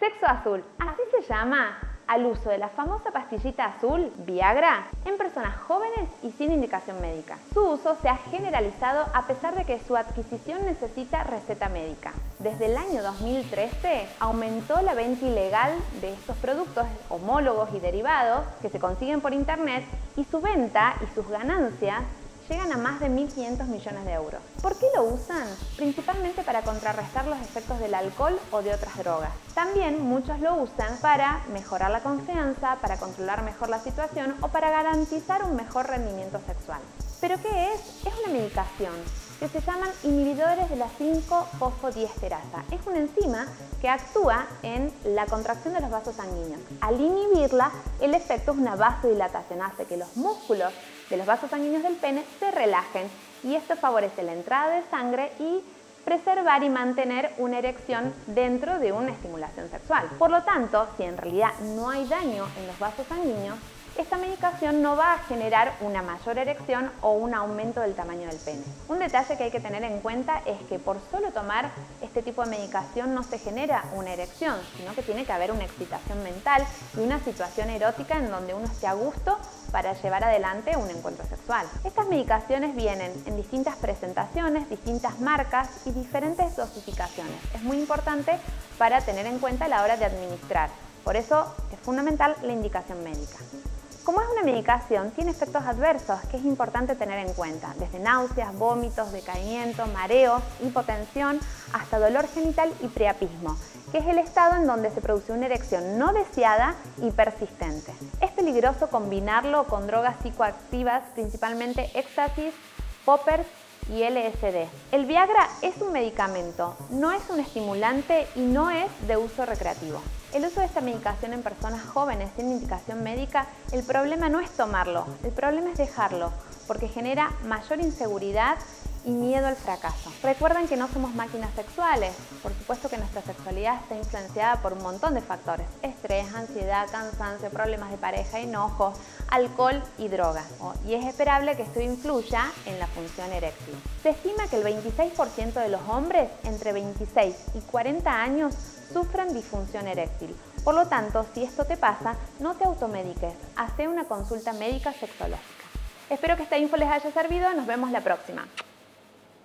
Sexo azul, así se llama al uso de la famosa pastillita azul, Viagra, en personas jóvenes y sin indicación médica. Su uso se ha generalizado a pesar de que su adquisición necesita receta médica. Desde el año 2013 aumentó la venta ilegal de estos productos homólogos y derivados que se consiguen por internet, y su venta y sus ganancias llegan a más de 1.500 millones de euros. ¿Por qué lo usan? Principalmente para contrarrestar los efectos del alcohol o de otras drogas. También muchos lo usan para mejorar la confianza, para controlar mejor la situación o para garantizar un mejor rendimiento sexual. ¿Pero qué es? Es una medicación que se llaman inhibidores de la 5-fosfodiesterasa. Es una enzima que actúa en la contracción de los vasos sanguíneos. Al inhibirla, el efecto es una vasodilatación, hace que los músculos de los vasos sanguíneos del pene se relajen, y esto favorece la entrada de sangre y preservar y mantener una erección dentro de una estimulación sexual. Por lo tanto, si en realidad no hay daño en los vasos sanguíneos, esta medicación no va a generar una mayor erección o un aumento del tamaño del pene. Un detalle que hay que tener en cuenta es que por solo tomar este tipo de medicación no se genera una erección, sino que tiene que haber una excitación mental y una situación erótica en donde uno esté a gusto para llevar adelante un encuentro sexual. Estas medicaciones vienen en distintas presentaciones, distintas marcas y diferentes dosificaciones. Es muy importante para tener en cuenta a la hora de administrar. Por eso es fundamental la indicación médica. Como es una medicación, tiene efectos adversos que es importante tener en cuenta, desde náuseas, vómitos, decaimiento, mareos, hipotensión, hasta dolor genital y priapismo, que es el estado en donde se produce una erección no deseada y persistente. Es peligroso combinarlo con drogas psicoactivas, principalmente éxtasis, poppers y LSD. El Viagra es un medicamento, no es un estimulante y no es de uso recreativo. El uso de esta medicación en personas jóvenes sin indicación médica, el problema no es tomarlo, el problema es dejarlo, porque genera mayor inseguridad y miedo al fracaso. Recuerden que no somos máquinas sexuales. Por supuesto que nuestra sexualidad está influenciada por un montón de factores: estrés, ansiedad, cansancio, problemas de pareja, enojos, alcohol y drogas. Y es esperable que esto influya en la función eréctil. Se estima que el 26% de los hombres entre 26 y 40 años sufren disfunción eréctil. Por lo tanto, si esto te pasa, no te automediques, haz una consulta médica sexológica. Espero que esta info les haya servido, nos vemos la próxima.